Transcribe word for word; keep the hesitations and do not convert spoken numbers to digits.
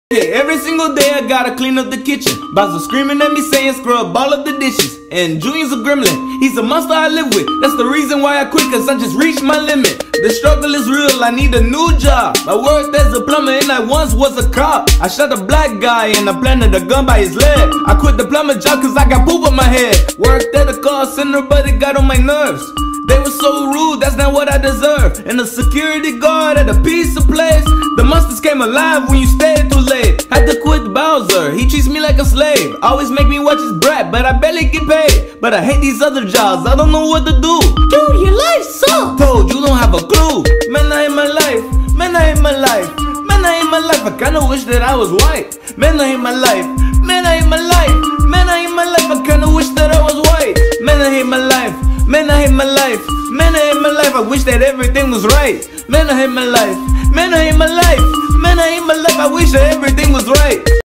Yeah, every single day I gotta clean up the kitchen. Boss are screaming at me saying scrub all of the dishes. And Junior's a gremlin, he's a monster I live with. That's the reason why I quit, cause I just reached my limit. The struggle is real, I need a new job. I worked as a plumber and I once was a cop. I shot a black guy and I planted a gun by his leg. I quit the plumber job cause I got poop on my head. Worked at a call center but it got on my nerves. They were so rude, that's not what I deserve. And the security guard at a pizza place, the monsters came alive when you stayed too late. Had to quit Bowser, he treats me like a slave. Always make me watch his brat, but I barely get paid. But I hate these other jobs, I don't know what to do. Dude, your life sucks. Told you don't have a clue. Man, I hate my life, man, I hate my life. Man, I hate my life, I kinda wish that I was white. Man, I hate my life, man, I hate my life. Man, I hate my life, I kinda wish that I was white. Man, I hate my life. Man, I hate my life. Man, I hate my life. I wish that everything was right. Man, I hate my life. Man, I hate my life. Man, I hate my life. I wish that everything was right.